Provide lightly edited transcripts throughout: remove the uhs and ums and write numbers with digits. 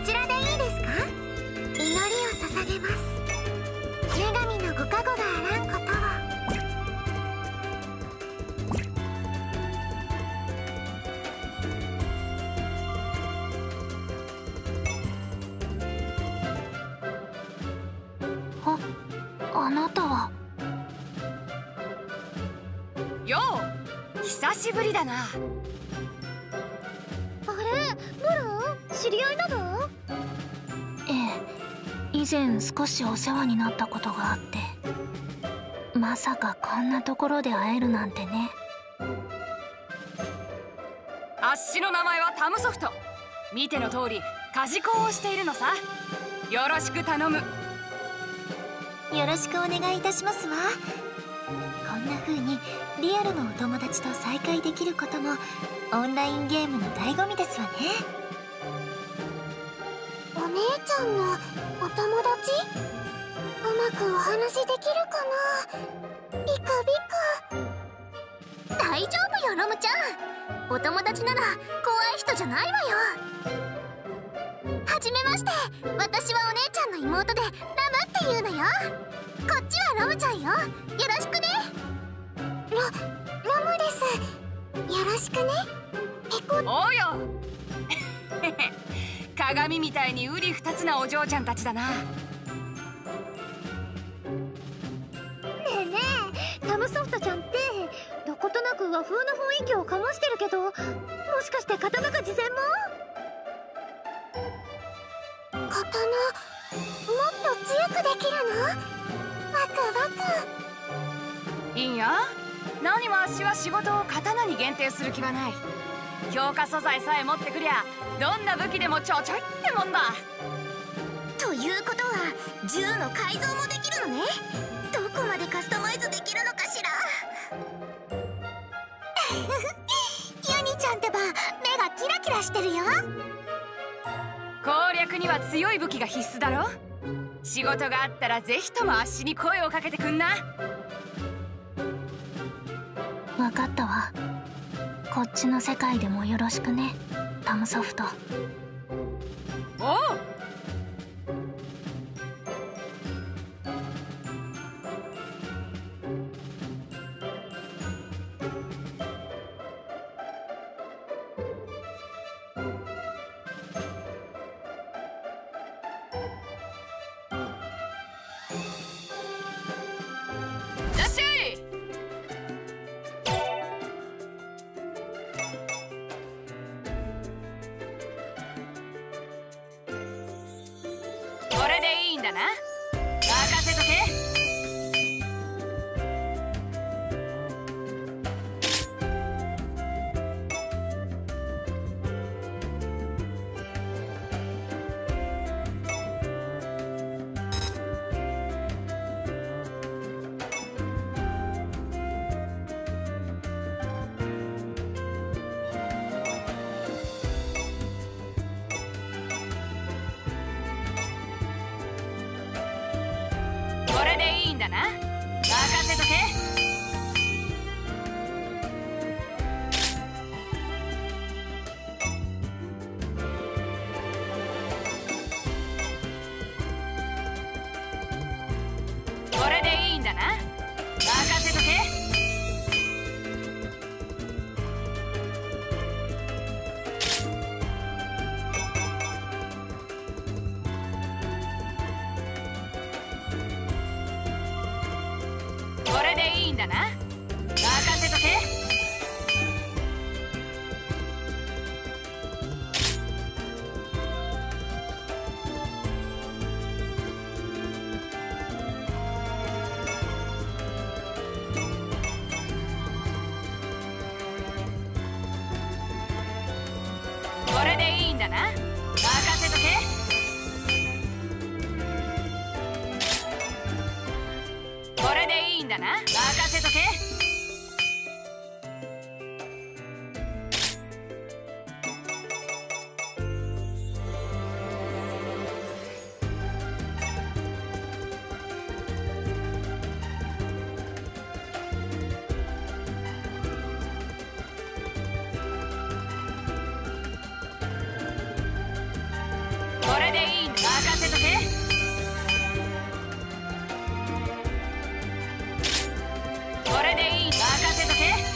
ちらでいいですか？祈りを捧げます。女神のご加護があらんことを。 あなたは。 よう、久しぶりだな。 あれ、ブロン、知り合いなの？ ええ、以前少しお世話になったことがあって、まさかこんなところで会えるなんてね。 あっしの名前はタムソフト。見ての通り梶子をしているのさ。よろしく頼む。 よろしくお願いいたしますわ。こんな風にリアルのお友達と再会できることもオンラインゲームの醍醐味ですわね。お姉ちゃんのお友達？うまくお話できるかな？ビカビカ。大丈夫よ、ロムちゃん。お友達なら怖い人じゃないわよ。はじめまして、私はお姉ちゃんの妹でラムっていうのよ。こっちはロムちゃんよ。よろしくね。ロムです。よろしくね。ペコ。 おうよ鏡みたいに瓜二つなお嬢ちゃんたちだな。ねえねえ、タムソフトちゃんってどことなく和風な雰囲気を醸してるけど、もしかして刀鍛冶専門？刀、もっと強くできるの？ワクワク。 いいや、何もあっしは仕事を刀に限定する気はない。強化素材さえ持ってくりゃどんな武器でもちょちょいってもんだ。 ということは銃の改造もできるのね。どこまでカスタマイズできるのかしら。ユニちゃんってば目がキラキラしてるよ。 攻略には強い武器が必須だろ。仕事があったらぜひともあっしに声をかけてくんな。 わかったわ。こっちの世界でもよろしくね、タムソフト。 おう。これでいいんだな。任せとけ。これでいいんだな。任せとけ。これでいいんだな。任せとけ。これでいいんだな。任せとけ。これでいいんだな。任せとけ。これでいいんだな。任せとけ。こけ。これでいい。任せとけ。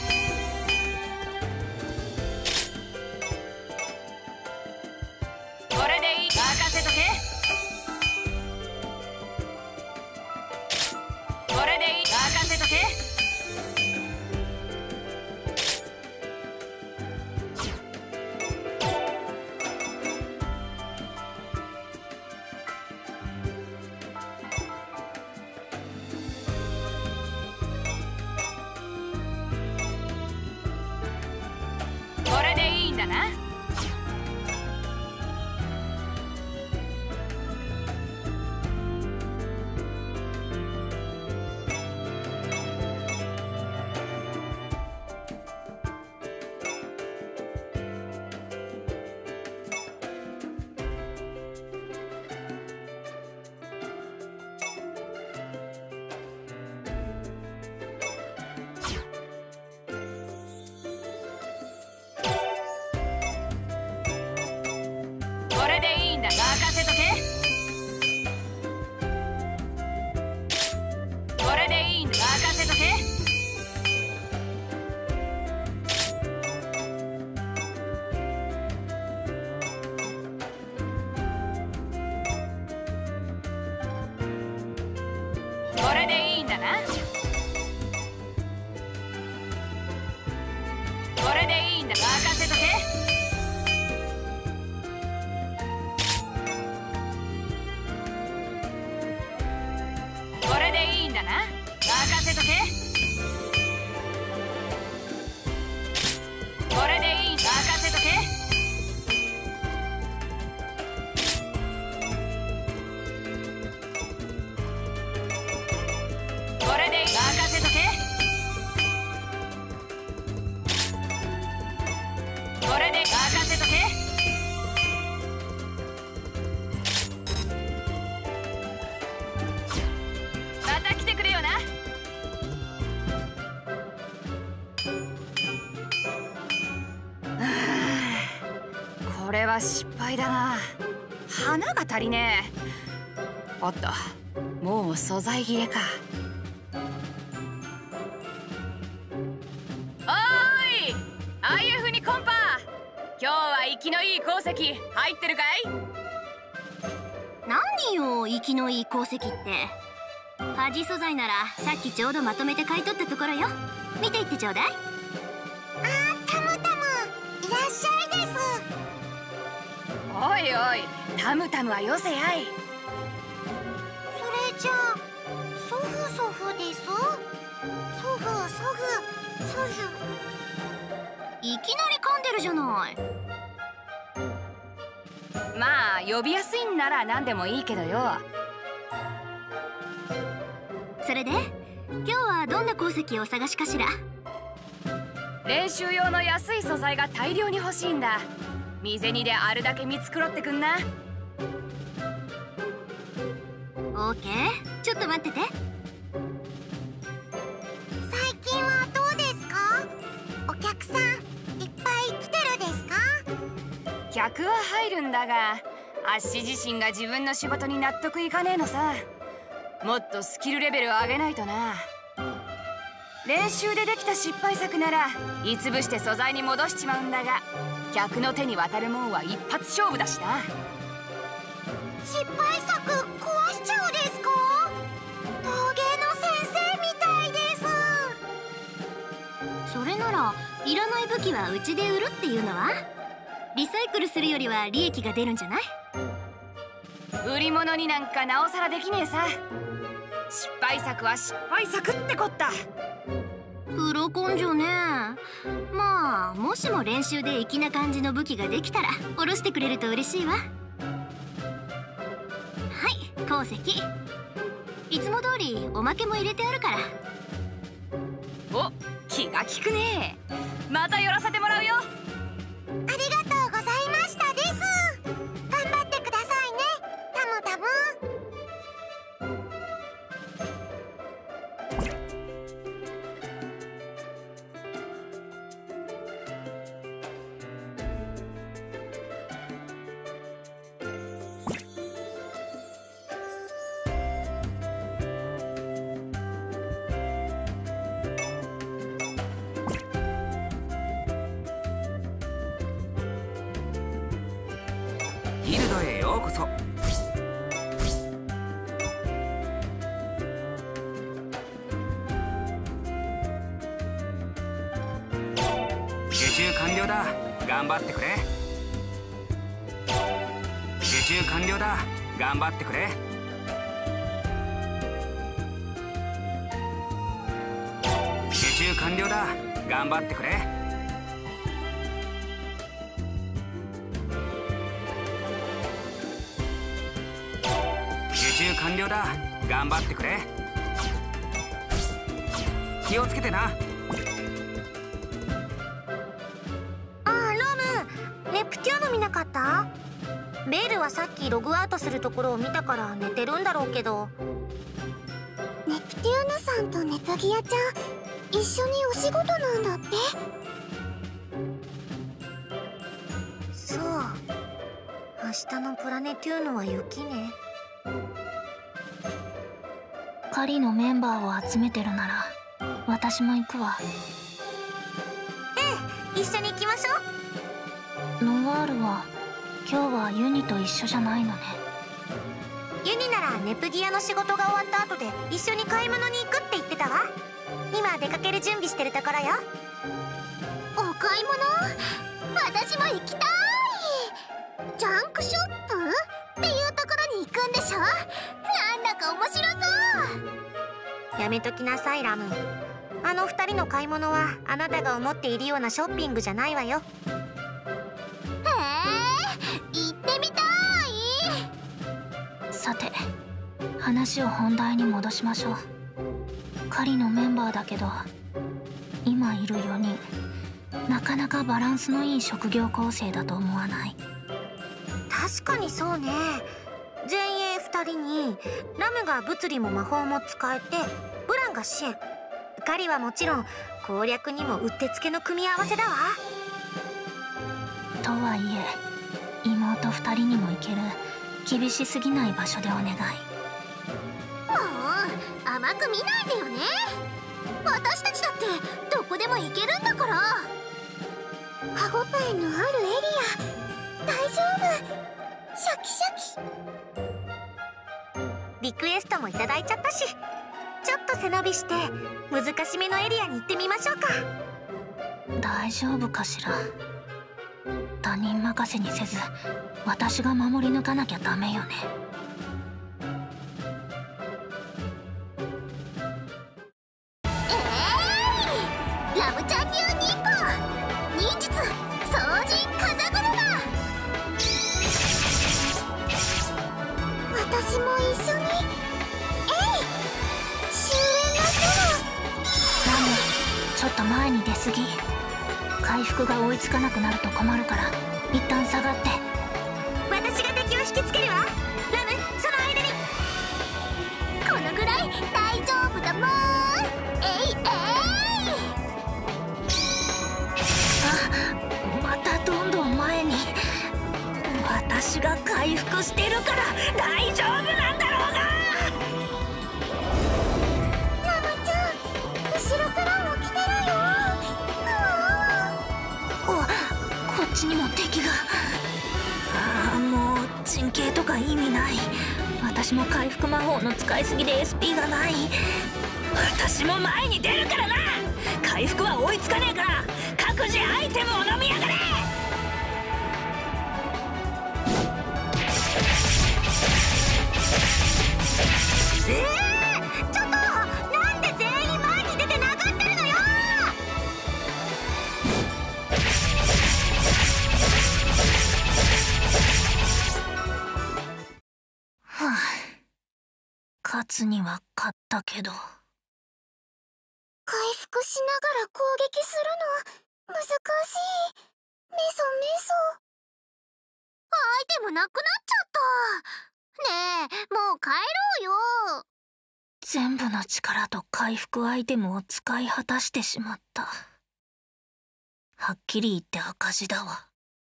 これでいい。任せとけ。これでいい。任せとけ。これでいいんだな。これでいいんだ。任せとけ。これでいいんだ。任せとけ。これでいいんだな。これでいいんだ。任せとけ。これでいいんだな。任せとけ。これでいい。任せとけ。これでいい。任せとけ。これで任せとけ。また来てくれよな。これは失敗だな。花が足りねえ。おっと、もう素材切れか。おーい、IF にコンパ。今日は生きのいい鉱石入ってるかい？ 何よ、生きのいい鉱石って。ファジ素材ならさっきちょうどまとめて買い取ったところよ。見ていってちょうだい。タムタム、いらっしゃいです。 おいおい、タムタムはよせやい。 それじゃあソフソフです。ソフソフソフ。いきなり噛んでるじゃない。 まあ呼びやすいんなら何でもいいけどよ。 それで今日はどんな鉱石をお探しかしら？ 練習用の安い素材が大量に欲しいんだ。身銭であるだけ見繕ってくんな。 オーケー、ちょっと待ってて。最近はどうですか？お客さんいっぱい来てるですか？ 客は入るんだが、あっし自身が自分の仕事に納得いかねえのさ。もっとスキルレベルを上げないとな。練習でできた失敗作ならいつぶして素材に戻しちまうんだが、客の手に渡るもんは一発勝負だしな。 失敗作壊しちゃうですか？陶芸の先生みたいです。それならいらない武器はうちで売るっていうのは？リサイクルするよりは利益が出るんじゃない？ 売り物になんかなおさらできねえさ。失敗作は失敗作ってこった。 プロ根性ね。まあもしも練習で粋な感じの武器ができたら下ろしてくれると嬉しいわ。はい、鉱石いつも通りおまけも入れてあるから。 お、気が利くね。また寄らせてもらうよ。 ありがとうございましたです。頑張ってくださいね、タムタム。 ルドへようこそ。受注完了だ。頑張ってくれ。受注完了だ。頑張ってくれ。受注完了だ。頑張ってくれ。受注完了だ。頑張ってくれ。気をつけてな。 ネプテューヌ見なかった？ベールはさっきログアウトするところを見たから寝てるんだろうけど。ネプテューヌさんとネプギアちゃん一緒にお仕事なんだって。そう、明日のプラネテューヌは雪ね。 狩りのメンバーを集めてるなら私も行くわ。 一緒に行きましょう。 ノワールは今日はユニと一緒じゃないのね。 ユニならネプギアの仕事が終わった後で一緒に買い物に行くって言ってたわ。今出かける準備してるところよ。お買い物？私も行きたい。ジャンクショップっていうところに行くんでしょ。なんだか面白そう。やめときなさいラム。あの2人の買い物はあなたが思っているようなショッピングじゃないわよ。行ってみたい。 さて話を本題に戻しましょう。狩りのメンバーだけど今いる4人なかなかバランスのいい職業構成だと思わない？ 確かにそうね。前衛2人にラムが物理も魔法も使えてブランが支援、カリはもちろん攻略にもうってつけの組み合わせだわ。 とはいえ妹2人にも行ける厳しすぎない場所でお願い。 もう甘く見ないでよね。私たちだってどこでも行けるんだから。歯ごたえのあるエリア大丈夫。シャキシャキ。リクエストもいただいちゃったし、ちょっと背伸びして難しめのエリアに行ってみましょうか。 大丈夫かしら。他人任せにせず私が守り抜かなきゃダメよね。 ラムちゃん流忍法忍術双人風車。私も一緒に。終焉なソロ。 ラムちょっと前に出過ぎ。回復が追いつかなくなると困るから一旦下がって。 私が敵を引きつけるわ。ラムその間に。このぐらい大丈夫だもん。 またどんどん前に。私が回復してるから大丈夫なんだろうが。 ラムちゃん後ろからも来てるよ。 こっちにも敵が。もう鎮景とか意味ない。私も回復魔法の使いすぎで SP がない。私も前に出るからな。回復は追いつかねえから各自アイテムを飲みやがれ。 ちょっとなんで全員前に出てなかったるのよ。 はあ、勝つには勝ったけど。 回復しながら攻撃するの難しい。メソメソ。アイテムなくなっちゃった。ねえもう帰ろうよ。 全部の力と回復アイテムを使い果たしてしまった。はっきり言って赤字だわ。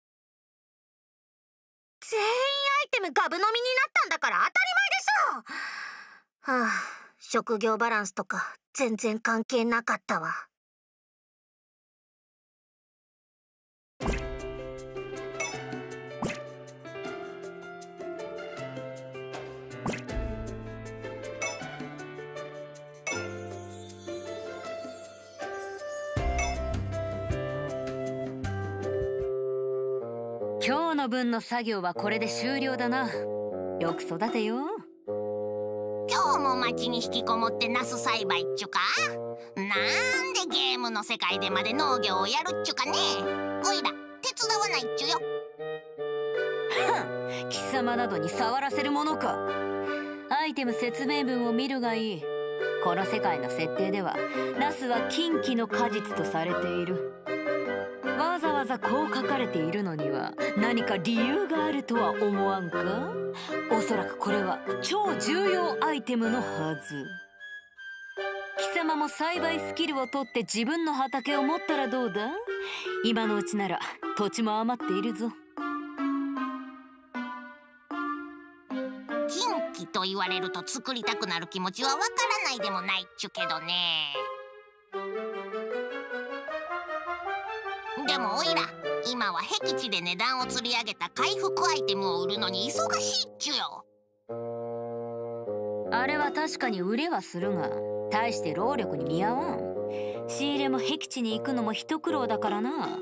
全員アイテムガブ飲みになったんだから当たり前でしょ。はあ、職業バランスとか全然関係なかったわ。 の分の作業はこれで終了だな。よく育てよ。 今日も町に引きこもってナス栽培っちゅか。なんでゲームの世界でまで農業をやるっちゅかね。おいら手伝わないっちゅよ。 貴様などに触らせるものか。アイテム説明文を見るがいい。この世界の設定ではナスは禁忌の果実とされている。わざわざこう書かれているのには何か理由があるとは思わんか。おそらくこれは超重要アイテムのはず。貴様も栽培スキルを取って自分の畑を持ったらどうだ。今のうちなら土地も余っているぞ。 禁忌と言われると作りたくなる気持ちはわからないでもないっちゅけどね。でもおいら今は僻地で値段を釣り上げた回復アイテムを売るのに忙しいっちゅよ。 あれは確かに売れはするが大して労力に見合わん。仕入れも僻地に行くのも一苦労だからな。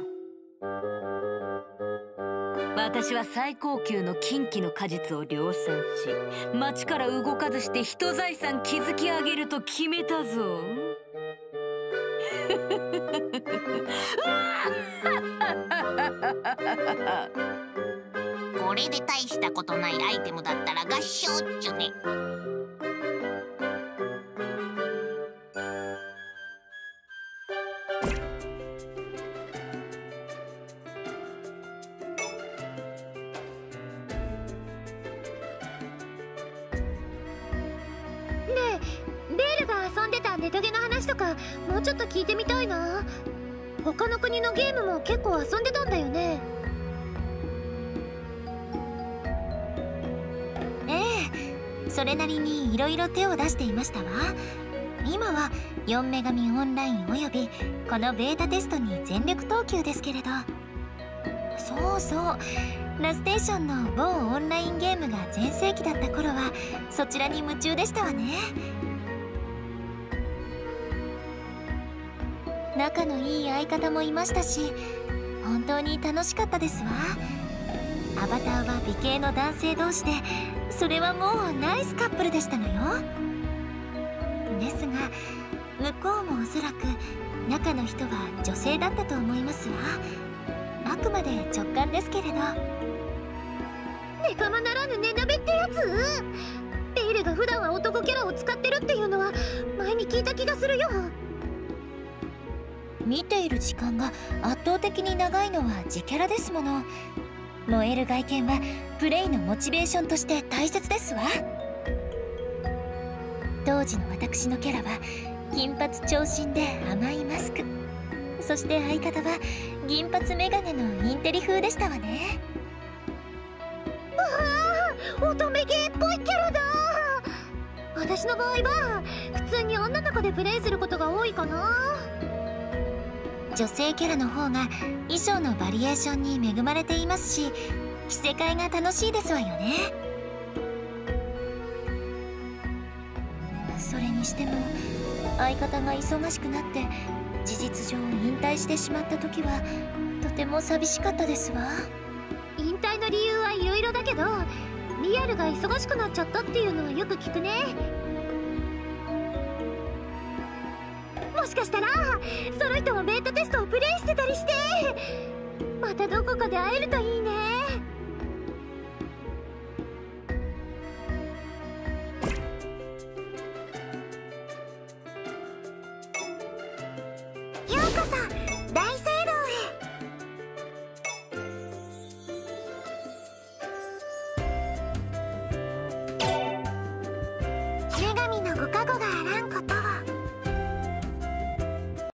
私は最高級の禁忌の果実を量産し、町から動かずして人財産築き上げると決めたぞ。 これで大したことないアイテムだったら合唱っちゅね。 ネトゲの話とかもうちょっと聞いてみたいな。他の国のゲームも結構遊んでたんだよね。 ええ、それなりにいろいろ手を出していましたわ。今は4女神オンラインおよびこのベータテストに全力投球ですけれど。そうそう、ラステーションの某オンラインゲームが全盛期だった頃はそちらに夢中でしたわね。仲のいい相方もいましたし、本当に楽しかったですわ。アバターは美形の男性同士で、それはもうナイスカップルでしたのよ。ですが向こうもおそらく中の人は女性だったと思いますわ。あくまで直感ですけれど。 ネカマならぬネナベってやつ。ベイルが普段は男キャラを使ってるっていうのは前に聞いた気がするよ。 見ている時間が圧倒的に長いのは自キャラですもの。燃える外見はプレイのモチベーションとして大切ですわ。当時の私のキャラは金髪長身で甘いマスク、そして相方は銀髪メガネのインテリ風でしたわね。 わあ、乙女ゲーっぽいキャラだ。私の場合は普通に女の子でプレイすることが多いかな。 女性キャラの方が衣装のバリエーションに恵まれていますし、着せ替えが楽しいですわよね。それにしても相方が忙しくなって事実上引退してしまった時はとても寂しかったですわ。 引退の理由はいろいろだけど、リアルが忙しくなっちゃったっていうのはよく聞くね。もしかしたらその人もベータテストをプレイしてたりして、またどこかで会えるといいね。 ようこそ大祭